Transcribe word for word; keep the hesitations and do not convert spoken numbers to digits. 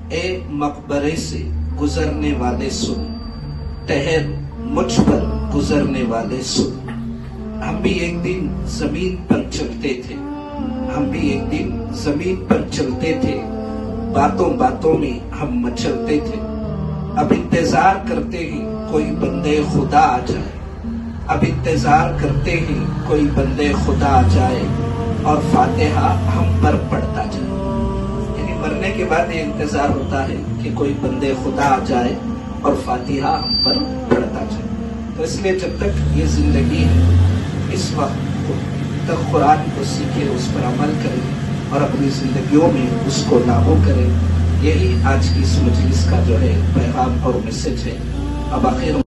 ए मकबरे से गुजरने वाले सुन, ठहर मुझ पर गुजरने वाले सुन। हम भी एक दिन जमीन पर चलते थे, हम भी एक दिन जमीन पर चलते थे, बातों बातों में हम मचलते थे। अब इंतजार करते हैं कोई बंदे खुदा आ जाए, अब इंतजार करते हैं कोई बंदे खुदा आ जाए और फातिहा हम पर पढ़ता जाए। यानी मरने के बाद ये इंतजार होता है कि कोई बंदे खुदा आ जाए और फातिहा हम पर पढ़ता जाए। तो इसलिए जब तक ये जिंदगी है, इस वक्त तक कुरान को सीखे, उस पर अमल करें और अपनी जिंदगियों में उसको लागू करें। यही आज की इस मजलिस का जो है पैगाम और मैसेज है। अब आखिर